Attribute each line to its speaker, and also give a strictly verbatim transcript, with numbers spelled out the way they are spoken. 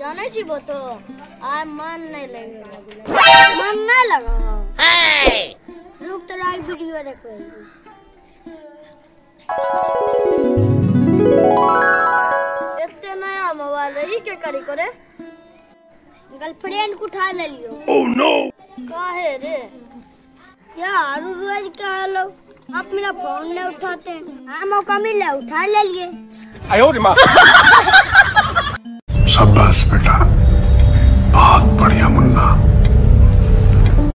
Speaker 1: जाने छी वो तो आज मन नहीं लगेगा। मन नहीं लगा रुक तो राइट वीडियो देखो। इतने नया मोबाइल है ये क्या करी करे गर्लफ्रेंड को उठा ले लियो। ओह नो काहे रे यार रोज क्या लोग आप मेरा फोन नहीं उठाते हाँ मौका मिला उठा ले लिए। आयो रे माँ
Speaker 2: शाबाश बेटा बहुत बढ़िया मुन्ना।